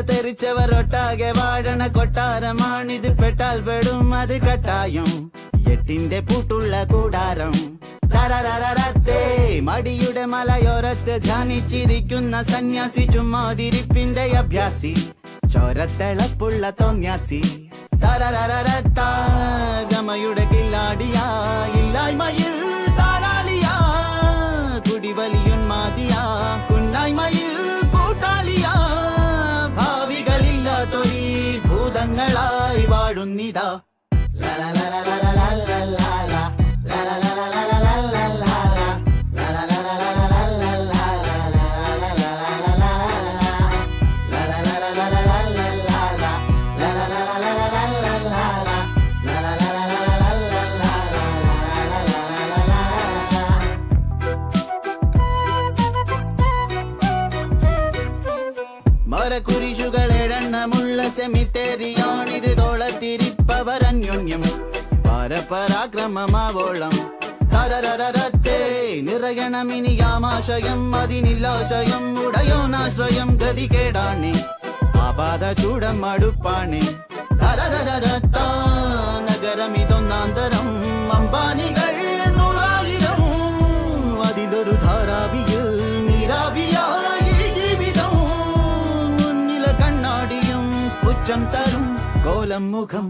തെറിച്ചവർ ഒട്ടാകെ വാഴണ കൊട്ടാരമാണിത്. പെട്ടാൽ പെടും അത് കട്ടായം, എട്ടിന്റെ പൂട്ടുള്ള കൂടാരം. തരരരരത്തേ മടിയുടെ മലയോരത്ത് ധ്യാനിച്ചിരിക്കുന്ന സന്യാസി, ചുമ്മാതിരിപ്പിന്റെ അഭ്യാസി, ചോരത്തിളപ്പുള്ള തോന്യാസി. തരരരരത്താ ഗമയുടെ കില്ലാടിയാ, ഇല്ലായ്മയിൽ താരാളിയാ, കുടിവലിയുന്മാതിയാ, കുന്നായ്മയിൽ കൂട്ടാളിയാ. ഭാവികളില്ലാത്തൊരീ ഭൂതങ്ങളായി വാഴുന്നിതാ. മരക്കുരിശുകൾ എഴണ്ണമുള്ള സെമിത്തേരിയാണിത്. തോളത്തിരിപ്പവരന്യോന്യം പരപരാക്രമമാവോളം. തരരരരത്തേ നിറയണമിനിയാമാശയം, അതിനില്ലാശയം, ഉടയോനാശ്രയം ഗതികേടാണ്, ആപാത ചൂടം അടുപ്പാണ്. തരരരരത്താ നഗരമിതൊന്നാന്തരം, അമ്പാനികൾ 100,000, അതിലൊരു ധാരാവിയിൽ നീരാവിയായി ജീവിതം. മുന്നിലെ കണ്ണാടിയും പുച്ഛം തരും കോലം മുഖം.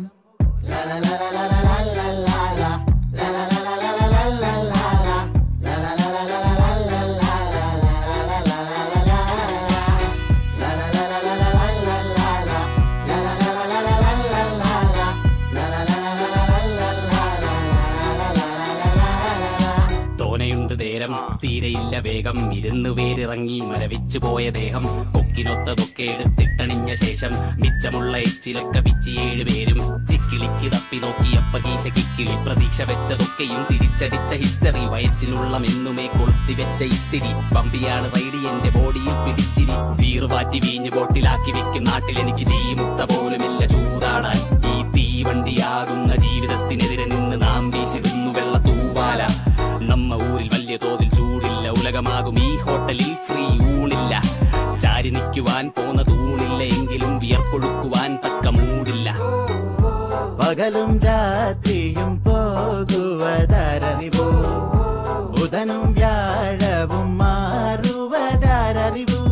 തോനയുണ്ട് നേരം തീരെയില്ല വേഗം, ഇരുന്നു വേരിറങ്ങി മരവിച്ചു പോയ ദേഹം. കൊക്കിനൊത്തതൊക്കെ എടുത്തിട്ടണിഞ്ഞ ശേഷം മിച്ചമുള്ള എച്ചിലൊക്കെ പിച്ചി 7 പേരും ചിക്കിളിക്ക് തപ്പി നോക്കിയപ്പ കീശ കിക്കിളി. പ്രതീക്ഷ വെച്ചതൊക്കെയും തിരിച്ചടിച്ച ഹിസ്റ്ററി, വയറ്റിനുള്ള മെന്നുമേ കൊളുത്തി വെച്ച ഇസ്തിരി. പമ്പിയാണ് റൈഡി എന്റെ ബോഡിയിൽ പിടിച്ചിരി, വീറുപാറ്റി വീഞ്ഞ് ബോട്ടിലാക്കി വെക്കും നാട്ടിൽ. എനിക്ക് ജീമുത്ത പോലുമില്ല ചൂതാടാൻ, ഈ തീവണ്ടിയാകുന്ന ജീവിതത്തിനെതിരെ നിന്ന് നാം വീശിടുന്നു വെള്ള തൂവാല. നമ്മ ഊരിൽ വലിയ തോതിൽ ചൂടില്ല, ഉലകമാകും ഈ ഹോട്ടലിൽ ഫ്രീ ഊണില്ല. ചാരി നിൽക്കുവാൻ പോന്ന തൂണില്ല, എങ്കിലും വിയർപ്പൊഴുക്കുവാൻ തക്ക മൂടില്ല. പകലും രാത്രിയും പോകുവതാരറിവോ, ബുധനും വ്യാഴവും മാറുവതാരറിവോ.